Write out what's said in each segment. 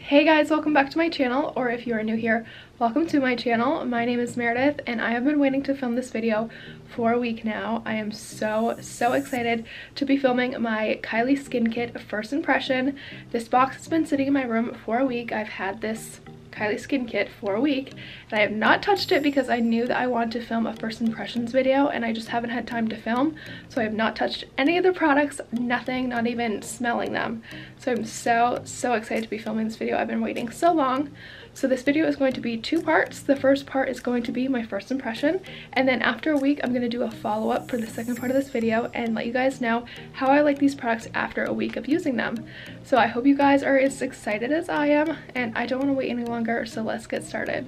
Hey guys, welcome back to my channel, or if you are new here, welcome to my channel. My name is Meredith and I have been waiting to film this video for a week now. I am so excited to be filming my KYLIE Skin Kit first impression. This box has been sitting in my room for a week. I've had this KYLIE Skin Kit for a week and I have not touched it because I knew that I wanted to film a first impressions video and I just haven't had time to film, so I have not touched any of the products, nothing, not even smelling them. So I'm so excited to be filming this video. I've been waiting so long. So this video is going to be two parts. The first part is going to be my first impression, and then after a week I'm going to do a follow-up for the second part of this video and let you guys know how I like these products after a week of using them. So I hope you guys are as excited as I am, and I don't want to wait any longer, so let's get started.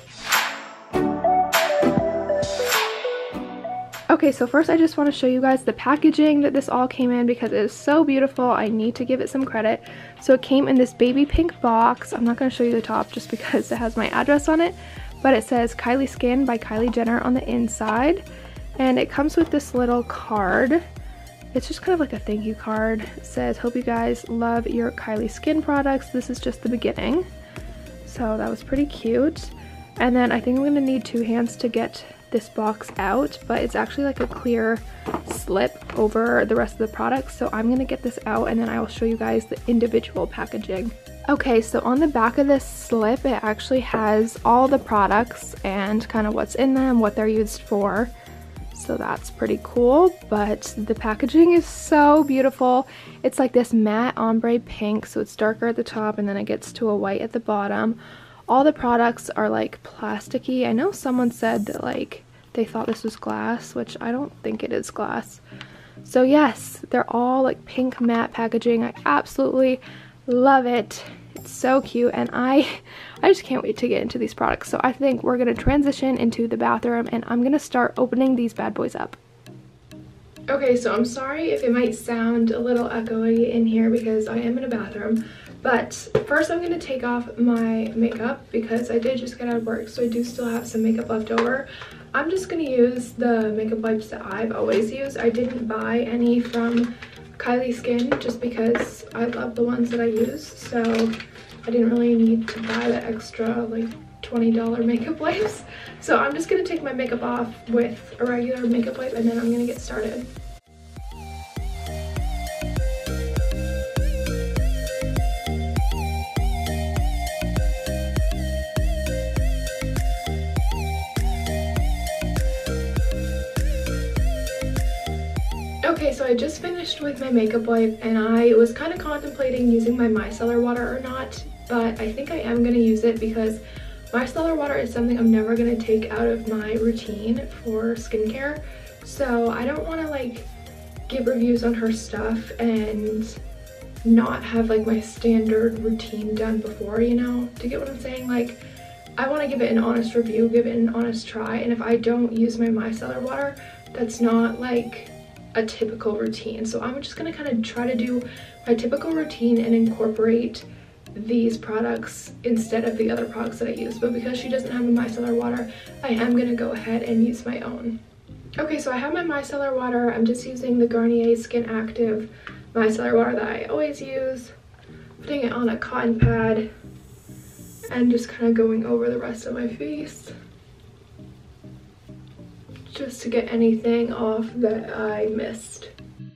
Okay, so first I just want to show you guys the packaging that this all came in because it is so beautiful. I need to give it some credit. So it came in this baby pink box. I'm not going to show you the top just because it has my address on it, but it says KYLIE Skin by Kylie Jenner on the inside, and it comes with this little card. It's just kind of like a thank you card. It says, hope you guys love your KYLIE Skin products. This is just the beginning. So that was pretty cute. And then I think I'm going to need two hands to get this box out, but it's actually like a clear slip over the rest of the products, so I'm gonna get this out and then I will show you guys the individual packaging. Okay, so on the back of this slip it actually has all the products and kind of what's in them, what they're used for, so that's pretty cool. But the packaging is so beautiful. It's like this matte ombre pink, so it's darker at the top and then it gets to a white at the bottom. All the products are like plasticky. I know someone said that like they thought this was glass, which I don't think it is glass. So yes, they're all like pink matte packaging. I absolutely love it. It's so cute and I just can't wait to get into these products. So I think we're gonna transition into the bathroom and I'm gonna start opening these bad boys up. Okay, so I'm sorry if it might sound a little echoey in here because I am in a bathroom. But first I'm going to take off my makeup because I did just get out of work, so I do still have some makeup left over. I'm just going to use the makeup wipes that I've always used. I didn't buy any from KYLIE Skin just because I love the ones that I use, so I didn't really need to buy the extra like $20 makeup wipes. So I'm just going to take my makeup off with a regular makeup wipe and then I'm going to get started. Okay, so I just finished with my makeup wipe and I was kind of contemplating using my micellar water or not, but I think I am going to use it because micellar water is something I'm never going to take out of my routine for skincare. So I don't want to like give reviews on her stuff and not have like my standard routine done before, you know? Do you get what I'm saying? Like, I want to give it an honest review, give it an honest try, and if I don't use my micellar water, that's not like a typical routine. So I'm just gonna kind of try to do my typical routine and incorporate these products instead of the other products that I use. But because she doesn't have a micellar water, I am gonna go ahead and use my own. Okay, so I have my micellar water. I'm just using the Garnier Skin Active micellar water that I always use, putting it on a cotton pad and just kind of going over the rest of my face, just to get anything off that I missed.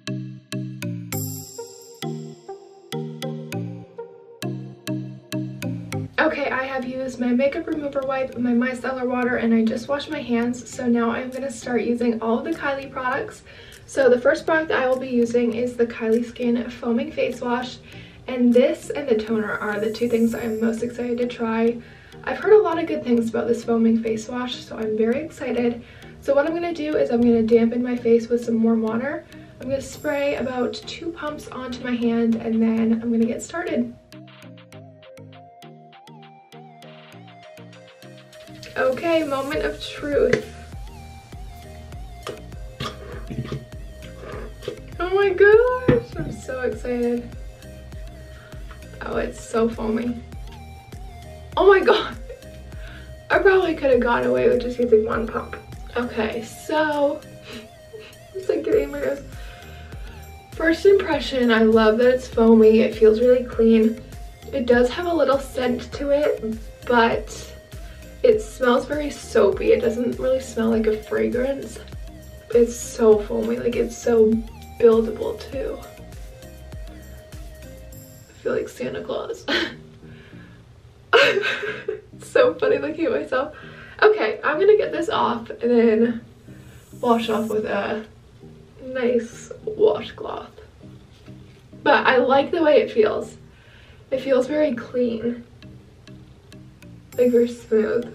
Okay, I have used my makeup remover wipe, my micellar water, and I just washed my hands. So now I'm going to start using all of the KYLIE products. So the first product that I will be using is the KYLIE Skin Foaming Face Wash. And this and the toner are the two things I'm most excited to try. I've heard a lot of good things about this foaming face wash, so I'm very excited. So what I'm going to do is I'm going to dampen my face with some warm water. I'm going to spray about 2 pumps onto my hand and then I'm going to get started. Okay, moment of truth. Oh my gosh, I'm so excited. Oh, it's so foamy. Oh my god. I probably could have gotten away with just using 1 pump. Okay, so it's like getting my nose. First impression, I love that it's foamy. It feels really clean. It does have a little scent to it, but it smells very soapy. It doesn't really smell like a fragrance. It's so foamy, like it's so buildable too. I feel like Santa Claus. It's so funny looking at myself. Okay, I'm gonna get this off and then wash off with a nice washcloth. But I like the way it feels. It feels very clean, like very smooth.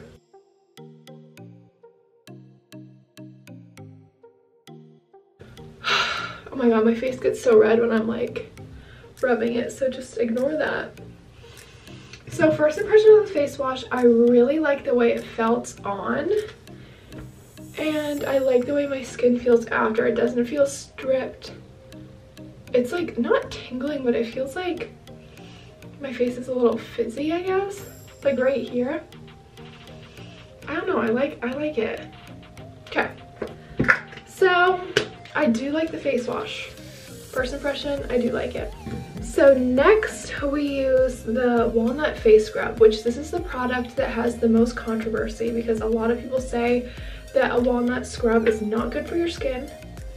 Oh my god, my face gets so red when I'm like rubbing it, so just ignore that. So first impression of the face wash, I really like the way it felt on, and I like the way my skin feels after. It doesn't feel stripped. It's like not tingling, but it feels like my face is a little fizzy, I guess, like right here. I don't know, I like it. Okay, so I do like the face wash. First impression, I do like it. So next we use the walnut face scrub, which this is the product that has the most controversy because a lot of people say that a walnut scrub is not good for your skin.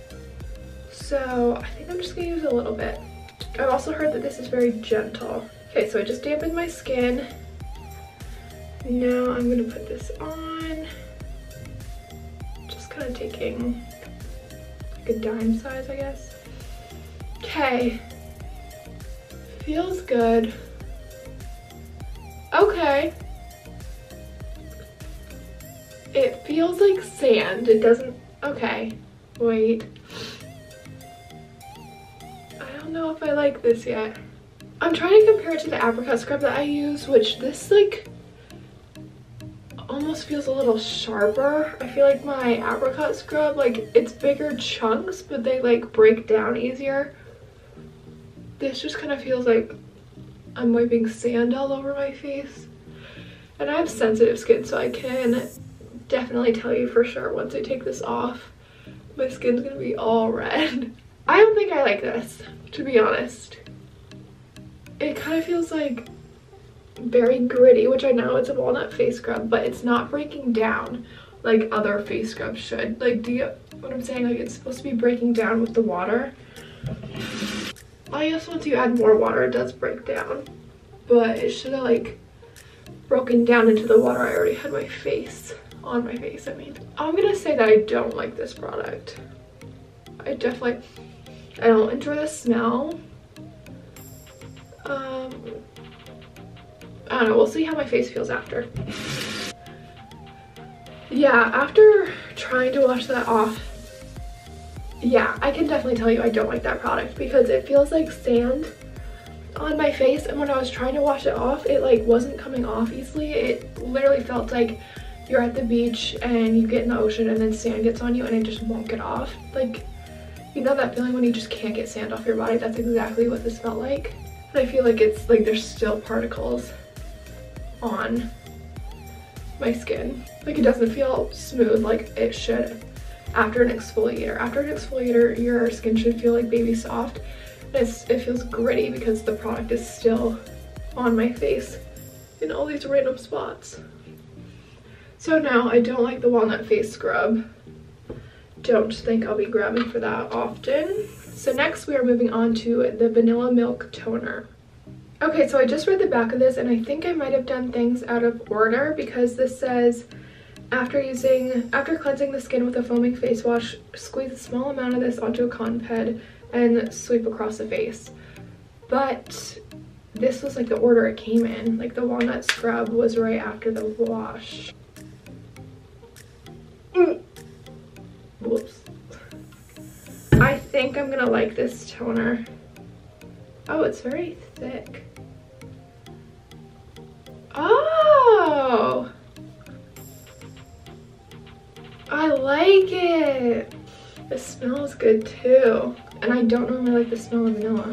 So I think I'm just gonna use a little bit. I've also heard that this is very gentle. Okay, so I just dampened my skin. Now I'm gonna put this on. Just kind of taking like a dime size, I guess. Okay. Feels good. Okay. It feels like sand. It doesn't, okay, wait. I don't know if I like this yet. I'm trying to compare it to the apricot scrub that I use, which this like almost feels a little sharper. I feel like my apricot scrub, like it's bigger chunks, but they like break down easier. This just kind of feels like I'm wiping sand all over my face. And I have sensitive skin, so I can definitely tell you for sure once I take this off, my skin's gonna be all red. I don't think I like this, to be honest. It kind of feels like very gritty, which I know it's a walnut face scrub, but it's not breaking down like other face scrubs should. Like, do you get what I'm saying? Like, it's supposed to be breaking down with the water. I guess once you add more water, it does break down, but it should have like broken down into the water I already had my face, on my face, I mean. I'm gonna say that I don't like this product. I don't enjoy the smell. I don't know, we'll see how my face feels after. Yeah, after trying to wash that off, yeah, I can definitely tell you I don't like that product because it feels like sand on my face, and when I was trying to wash it off, it like wasn't coming off easily. It literally felt like you're at the beach and you get in the ocean and then sand gets on you and it just won't get off. Like, you know that feeling when you just can't get sand off your body? That's exactly what this felt like. And I feel like it's like there's still particles on my skin. Like, it doesn't feel smooth like it should after an exfoliator. After an exfoliator, your skin should feel like baby soft. And it feels gritty because the product is still on my face in all these random spots. So now I don't like the walnut face scrub. Don't think I'll be grabbing for that often. So next we are moving on to the vanilla milk toner. Okay, so I just read the back of this and I think I might have done things out of order because this says, after cleansing the skin with a foaming face wash, squeeze a small amount of this onto a cotton pad and sweep across the face. But this was like the order it came in. Like, the walnut scrub was right after the wash. Whoops. I think I'm gonna like this toner. Oh, it's very thick. Oh! I like it. The smell is good too. And I don't normally like the smell of vanilla.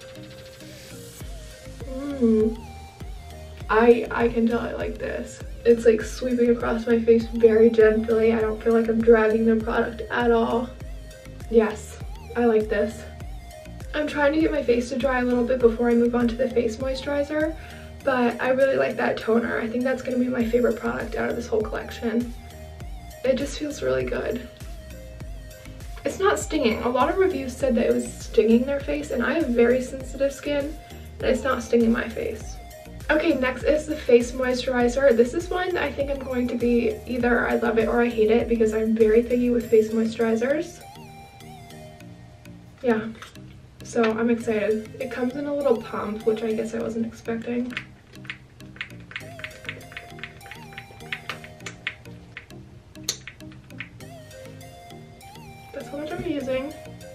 I can tell I like this. It's like sweeping across my face very gently. I don't feel like I'm dragging the product at all. Yes, I like this. I'm trying to get my face to dry a little bit before I move on to the face moisturizer. but I really like that toner. I think that's going to be my favorite product out of this whole collection. It just feels really good. It's not stinging. A lot of reviews said that it was stinging their face, and I have very sensitive skin, and it's not stinging my face. Okay, next is the face moisturizer. This is one that I think I'm going to be either I love it or I hate it because I'm very picky with face moisturizers. Yeah, so I'm excited. It comes in a little pump, which I guess I wasn't expecting. That's how much I'm using.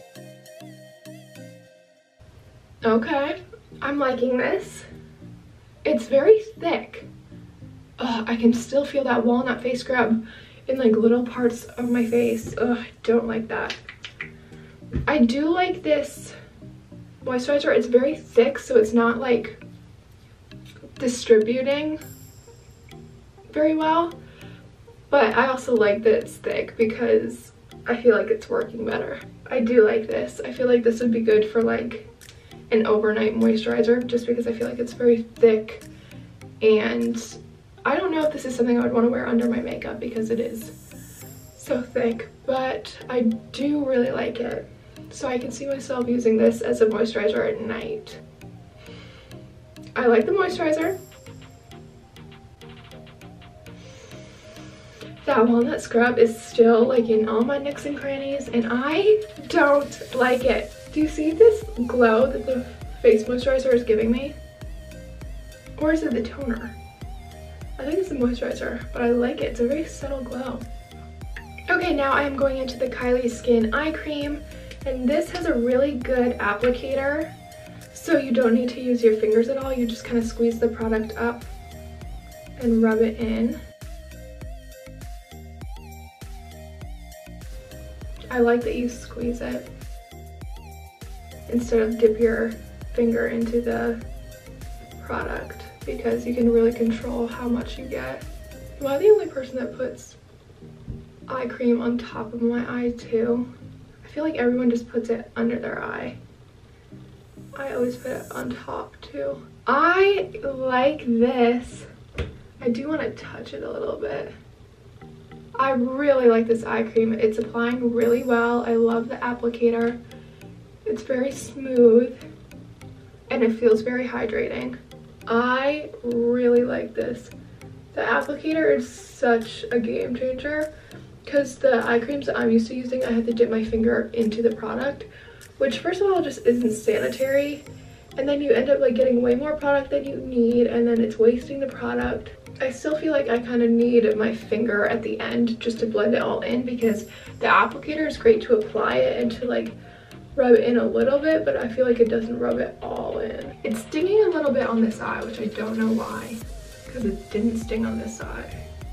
Okay, I'm liking this. It's very thick. Ugh, I can still feel that walnut face scrub in like little parts of my face. Ugh, I don't like that. I do like this moisturizer. It's very thick, so it's not like distributing very well. But I also like that it's thick because I feel like it's working better. I do like this. I feel like this would be good for like an overnight moisturizer just because I feel like it's very thick, and I don't know if this is something I would want to wear under my makeup because it is so thick, but I do really like it. So I can see myself using this as a moisturizer at night. I like the moisturizer. That walnut scrub is still like in all my nooks and crannies, and I don't like it. Do you see this glow that the face moisturizer is giving me? Or is it the toner? I think it's the moisturizer, but I like it. It's a very subtle glow. Okay, now I am going into the KYLIE Skin Eye Cream, and this has a really good applicator, so you don't need to use your fingers at all. You just kind of squeeze the product up and rub it in. I like that you squeeze it instead of dip your finger into the product because you can really control how much you get. Am I the only person that puts eye cream on top of my eye too? I feel like everyone just puts it under their eye. I always put it on top too. I like this. I do want to touch it a little bit. I really like this eye cream. It's applying really well. I love the applicator. It's very smooth and it feels very hydrating. I really like this. The applicator is such a game changer because the eye creams that I'm used to using, I have to dip my finger into the product, which first of all just isn't sanitary, and then you end up like getting way more product than you need, and then it's wasting the product. I still feel like I kind of need my finger at the end just to blend it all in because the applicator is great to apply it and to like rub it in a little bit, but I feel like it doesn't rub it all in. It's stinging a little bit on this eye, which I don't know why, because it didn't sting on this side.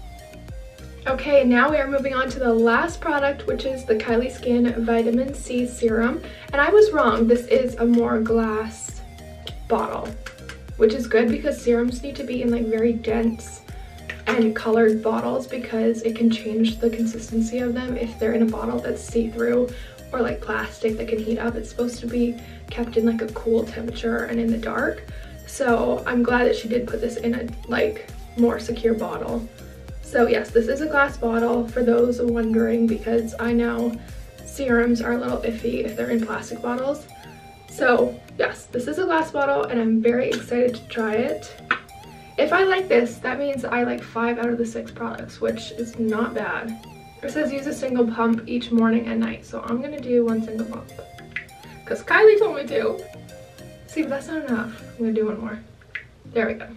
Okay, now we are moving on to the last product, which is the KYLIE Skin Vitamin C Serum. And I was wrong, this is a more glass bottle, which is good because serums need to be in like very dense and colored bottles because it can change the consistency of them if they're in a bottle that's see-through or like plastic that can heat up. It's supposed to be kept in like a cool temperature and in the dark. So I'm glad that she did put this in a like more secure bottle. So yes, this is a glass bottle for those wondering, because I know serums are a little iffy if they're in plastic bottles. So yes, this is a glass bottle and I'm very excited to try it. If I like this, that means I like 5 out of the 6 products, which is not bad. It says use a single pump each morning and night, so I'm gonna do 1 single pump because Kylie told me to. See, but that's not enough. I'm gonna do 1 more. There we go.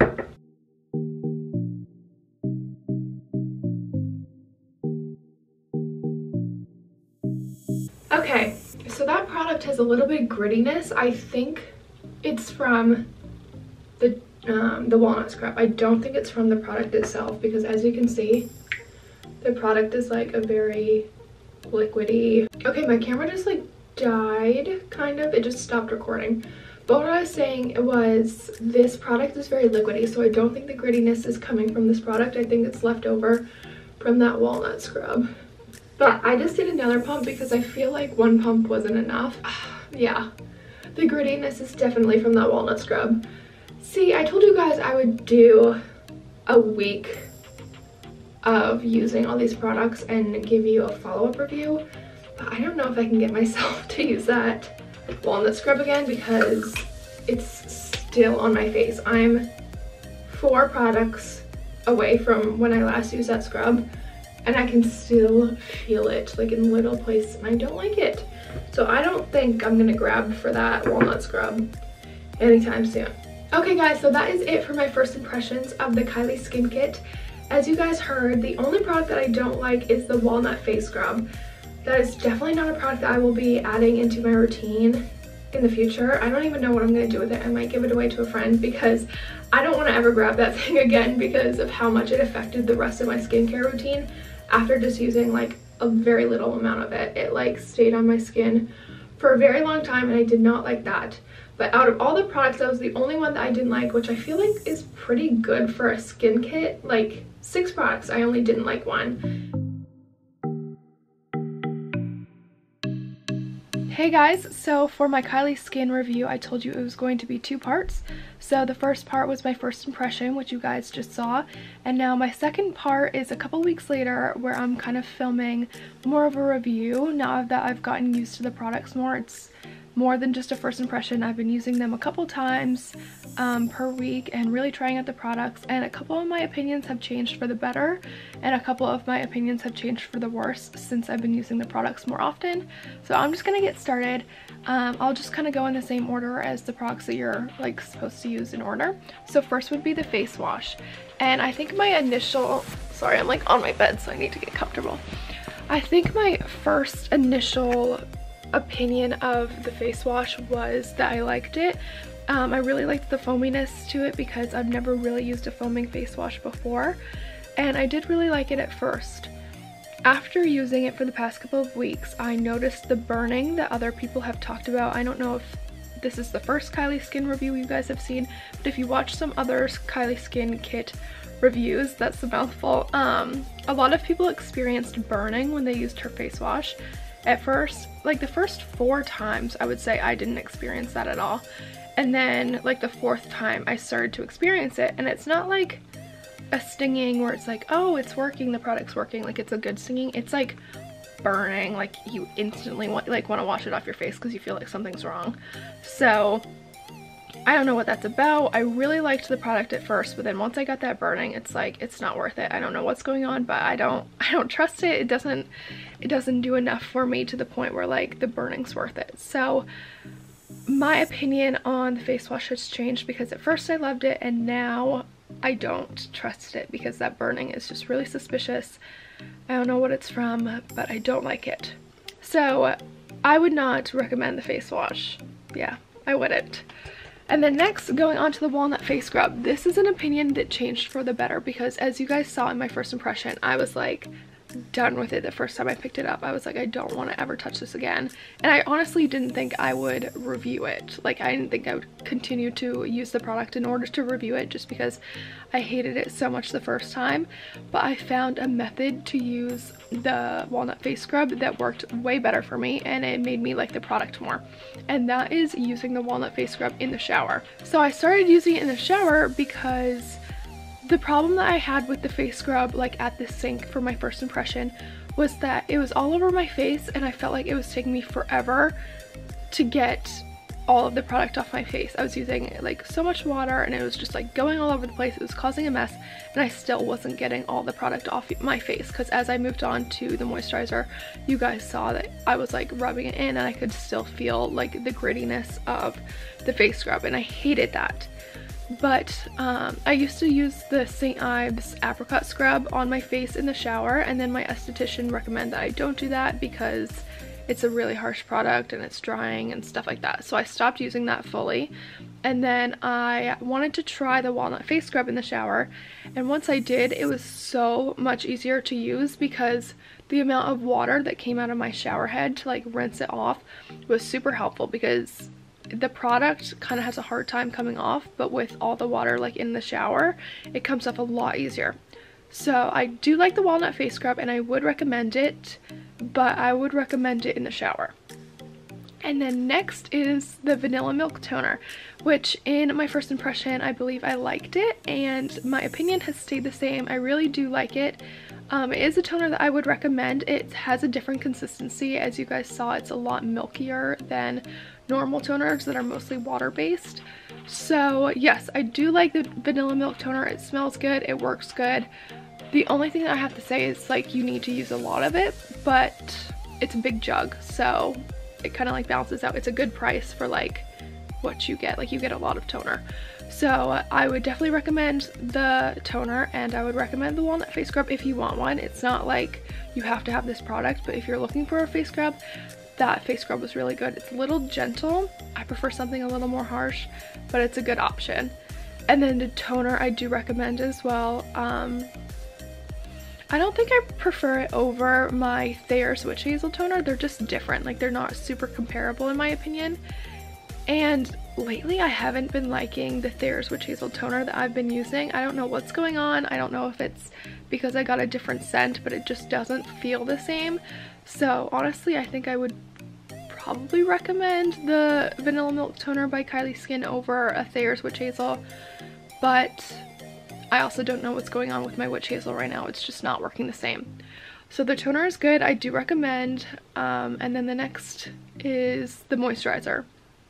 Okay, so that product has a little bit of grittiness. I think it's from the walnut scrub. I don't think it's from the product itself because, as you can see, the product is like a very liquidy. Okay, my camera just like died, kind of. It just stopped recording. But what I was saying was this product is very liquidy, so I don't think the grittiness is coming from this product. I think it's left over from that walnut scrub. But I just did another pump because I feel like 1 pump wasn't enough. Yeah, the grittiness is definitely from that walnut scrub. See, I told you guys I would do a week of using all these products and give you a follow-up review, but I don't know if I can get myself to use that walnut scrub again because it's still on my face. I'm 4 products away from when I last used that scrub, and I can still feel it like in little places, and I don't like it. So I don't think I'm gonna grab for that walnut scrub anytime soon. Okay guys, so that is it for my first impressions of the KYLIE Skin Kit. As you guys heard, the only product that I don't like is the walnut face scrub. That is definitely not a product that I will be adding into my routine in the future. I don't even know what I'm going to do with it. I might give it away to a friend because I don't want to ever grab that thing again because of how much it affected the rest of my skincare routine. After just using like a very little amount of it, it like stayed on my skin for a very long time, and I did not like that. But out of all the products, that was the only one that I didn't like, which I feel like is pretty good for a skin kit. Like 6 products, I only didn't like 1. Hey guys, so for my KYLIE Skin review, I told you it was going to be 2 parts. So the first part was my first impression, which you guys just saw, and now my second part is a couple weeks later where I'm kind of filming more of a review. Now that I've gotten used to the products more, it's more than just a first impression. I've been using them a couple times per week and really trying out the products, and a couple of my opinions have changed for the better and a couple of my opinions have changed for the worse since I've been using the products more often. So I'm just gonna get started. I'll just kind of go in the same order as the products that you're like supposed to use in order. So first would be the face wash, and I think my initial, sorry, I'm like on my bed so I need to get comfortable. I think my first initial opinion of the face wash was that I liked it. I really liked the foaminess to it because I've never really used a foaming face wash before, and I did really like it at first. After using it for the past couple of weeks, I noticed the burning that other people have talked about. I don't know if this is the first KYLIE Skin review you guys have seen, but if you watch some other KYLIE Skin Kit reviews, that's a mouthful, a lot of people experienced burning when they used her face wash. At first, like the first 4 times, I would say I didn't experience that at all. And then like the 4th time I started to experience it, and it's not like a stinging where it's like, oh, it's working, the product's working, like it's a good stinging. It's like burning, like you instantly want to wash it off your face because you feel like something's wrong. So I don't know what that's about. I really liked the product at first, but then once I got that burning, it's like, it's not worth it. I don't know what's going on, but I don't trust it. It doesn't do enough for me to the point where like the burning's worth it. So my opinion on the face wash has changed because at first I loved it and now I don't trust it because that burning is just really suspicious. I don't know what it's from, but I don't like it. So I would not recommend the face wash. Yeah, I wouldn't. And then next, going on to the walnut face scrub. This is an opinion that changed for the better because as you guys saw in my first impression, I was like done with it the first time I picked it up. I was like, I don't want to ever touch this again. And I honestly didn't think I would review it. Like, I didn't think I would continue to use the product in order to review it just because I hated it so much the first time. But I found a method to use the walnut face scrub that worked way better for me, and it made me like the product more. And that is using the walnut face scrub in the shower. So I started using it in the shower because the problem that I had with the face scrub, like at the sink for my first impression, was that it was all over my face and I felt like it was taking me forever to get all of the product off my face. I was using like so much water and it was just like going all over the place. It was causing a mess and I still wasn't getting all the product off my face because as I moved on to the moisturizer, you guys saw that I was like rubbing it in and I could still feel like the grittiness of the face scrub, and I hated that. But I used to use the St. Ives apricot scrub on my face in the shower, and then my esthetician recommended that I don't do that because it's a really harsh product and it's drying and stuff like that. So I stopped using that fully, and then I wanted to try the walnut face scrub in the shower, and once I did, it was so much easier to use because the amount of water that came out of my shower head to like rinse it off was super helpful because the product kind of has a hard time coming off, but with all the water like in the shower, it comes off a lot easier. So I do like the walnut face scrub and I would recommend it, but I would recommend it in the shower. And then next is the Vanilla Milk Toner, which in my first impression, I believe I liked it, and my opinion has stayed the same. I really do like it. It is a toner that I would recommend. It has a different consistency. As you guys saw, it's a lot milkier than normal toners that are mostly water-based. So yes, I do like the Vanilla Milk Toner. It smells good, it works good. The only thing that I have to say is like you need to use a lot of it, but it's a big jug, so it kind of like balances out. It's a good price for like what you get. Like you get a lot of toner. So I would definitely recommend the toner, and I would recommend the walnut face scrub if you want one. It's not like you have to have this product, but if you're looking for a face scrub, that face scrub was really good. It's a little gentle. I prefer something a little more harsh, but it's a good option. And then the toner I do recommend as well. I don't think I prefer it over my Thayer's Witch Hazel toner. They're just different. Like they're not super comparable in my opinion. And lately I haven't been liking the Thayer's Witch Hazel toner that I've been using. I don't know what's going on. I don't know if it's because I got a different scent, but it just doesn't feel the same. So honestly, I think I would probably recommend the Vanilla Milk Toner by KYLIE Skin over a Thayer's Witch Hazel, but I also don't know what's going on with my Witch Hazel right now. It's just not working the same. So the toner is good. I do recommend. And then the next is the moisturizer.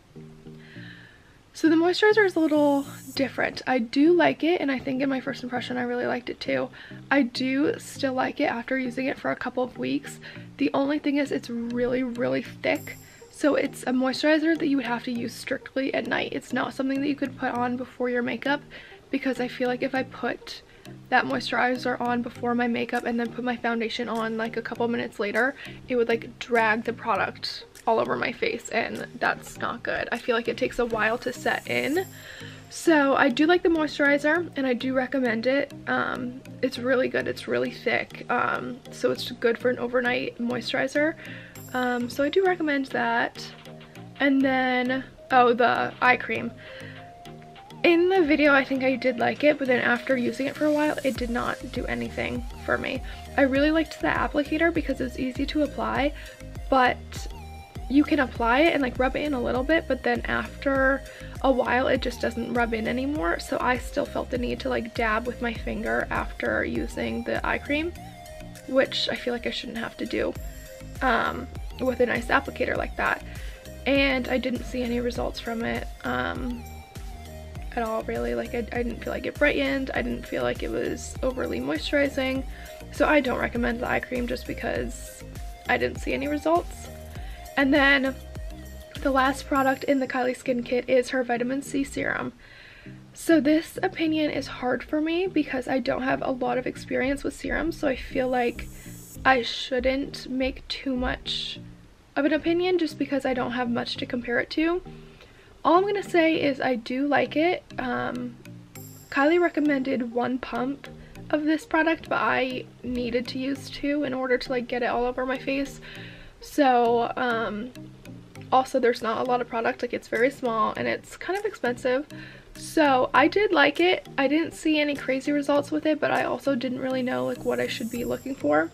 So the moisturizer is a little different. I do like it, and I think in my first impression I really liked it too. I do still like it after using it for a couple of weeks. The only thing is it's really, really thick. So it's a moisturizer that you would have to use strictly at night. It's not something that you could put on before your makeup, because I feel like if I put that moisturizer on before my makeup and then put my foundation on like a couple minutes later, it would like drag the product all over my face, and that's not good. I feel like it takes a while to set in. So I do like the moisturizer, and I do recommend it. It's really good. It's really thick, so it's good for an overnight moisturizer. So I do recommend that. And then, oh, the eye cream. In the video, I think I did like it, but then after using it for a while, it did not do anything for me. I really liked the applicator because it was easy to apply, but you can apply it and like rub it in a little bit, but then after a while it just doesn't rub in anymore. So I still felt the need to like dab with my finger after using the eye cream, which I feel like I shouldn't have to do with a nice applicator like that. And I didn't see any results from it at all, really. Like I didn't feel like it brightened. I didn't feel like it was overly moisturizing. So I don't recommend the eye cream just because I didn't see any results. And then the last product in the KYLIE Skin kit is her vitamin C serum. So this opinion is hard for me because I don't have a lot of experience with serums, so I feel like I shouldn't make too much of an opinion just because I don't have much to compare it to. All I'm gonna say is I do like it. KYLIE recommended 1 pump of this product, but I needed to use 2 in order to like get it all over my face. So also there's not a lot of product, like it's very small and it's kind of expensive. So I did like it. I didn't see any crazy results with it, but I also didn't really know like what I should be looking for.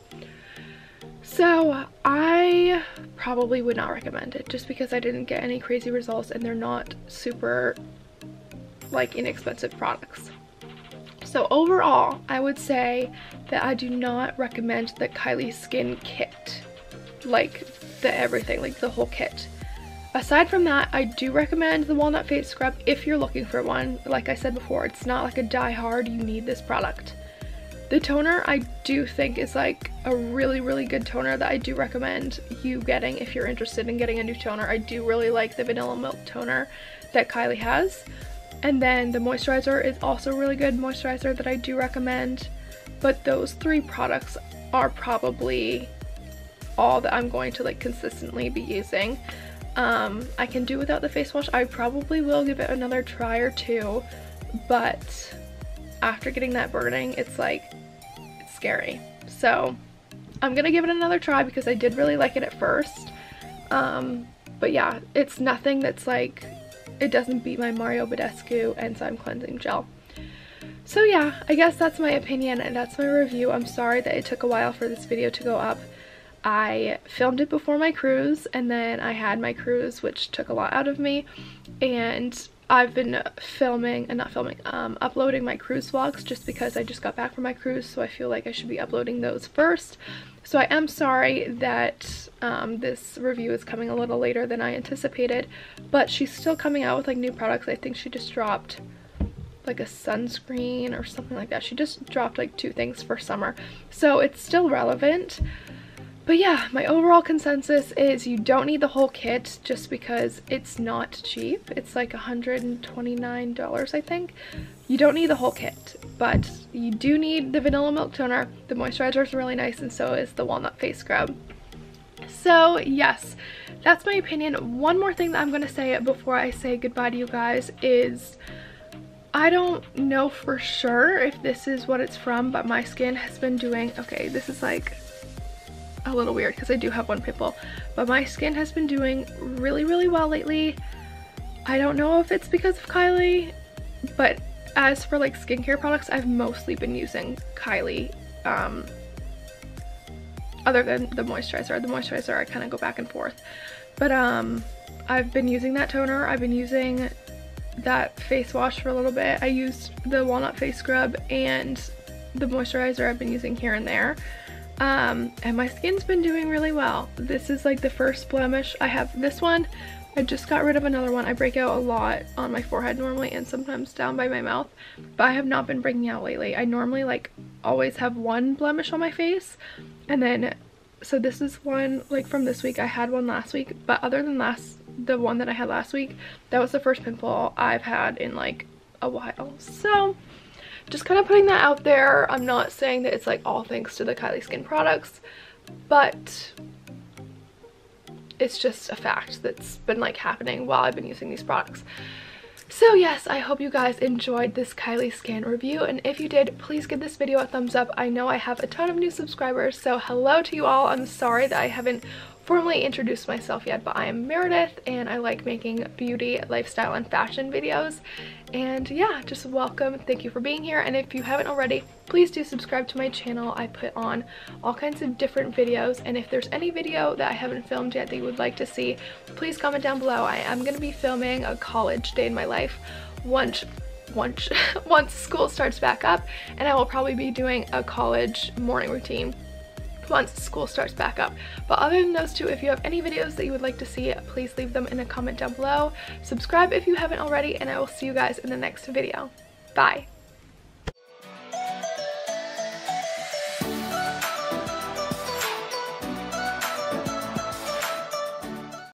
So I probably would not recommend it just because I didn't get any crazy results and they're not super like inexpensive products. So overall, I would say that I do not recommend the KYLIE Skin kit, like the everything, like the whole kit. Aside from that, I do recommend the walnut face scrub if you're looking for one. Like I said before, it's not like a die hard, you need this product. The toner I do think is like a really, really good toner that I do recommend you getting if you're interested in getting a new toner. I do really like the Vanilla Milk Toner that KYLIE has. And then the moisturizer is also a really good moisturizer that I do recommend. But those 3 products are probably all that I'm going to like consistently be using. I can do without the face wash. I probably will give it another try or 2, but after getting that burning, it's like, it's scary. So I'm gonna give it another try because I did really like it at first. But yeah, it's nothing that's like, it doesn't beat my Mario Badescu Enzyme Cleansing Gel. So yeah, I guess that's my opinion and that's my review. I'm sorry that it took a while for this video to go up. I filmed it before my cruise, and then I had my cruise, which took a lot out of me, and I've been uploading my cruise vlogs just because I just got back from my cruise, so I feel like I should be uploading those first. So I am sorry that this review is coming a little later than I anticipated, but she's still coming out with like new products. I think she just dropped like a sunscreen or something like that. She just dropped like 2 things for summer, so it's still relevant. But yeah, my overall consensus is you don't need the whole kit just because it's not cheap. It's like $129, I think. You don't need the whole kit, but you do need the vanilla milk toner. The moisturizer is really nice, and so is the walnut face scrub. So yes, that's my opinion. One more thing that I'm going to say before I say goodbye to you guys is I don't know for sure if this is what it's from, but my skin has been doing, okay, this is like a little weird because I do have one pimple, but my skin has been doing really well lately. I don't know if it's because of KYLIE, but as for like skincare products, I've mostly been using KYLIE, other than the moisturizer. The moisturizer I kind of go back and forth, but I've been using that toner, I've been using that face wash for a little bit. I used the walnut face scrub and the moisturizer I've been using here and there. And my skin's been doing really well. This is like the first blemish. I have this one. I just got rid of another one. I break out a lot on my forehead normally and sometimes down by my mouth, but I have not been breaking out lately. I normally like always have one blemish on my face, and then so this is one like from this week. I had one last week, but other than the one that I had last week, that was the first pimple I've had in like a while. So just kind of putting that out there. I'm not saying that it's like all thanks to the KYLIE Skin products, but it's just a fact that's been like happening while I've been using these products. So yes, I hope you guys enjoyed this KYLIE Skin review, and if you did, please give this video a thumbs up. I know I have a ton of new subscribers, so hello to you all. I'm sorry that I haven't formally introduced myself yet, but I am Meredith and I like making beauty, lifestyle, and fashion videos. And yeah, just welcome. Thank you for being here, and if you haven't already, please do subscribe to my channel. I put on all kinds of different videos, and if there's any video that I haven't filmed yet that you would like to see, please comment down below. I am going to be filming a college day in my life once school starts back up, and I will probably be doing a college morning routine once school starts back up. But other than those two, if you have any videos that you would like to see, please leave them in a comment down below. Subscribe if you haven't already, and I will see you guys in the next video. Bye!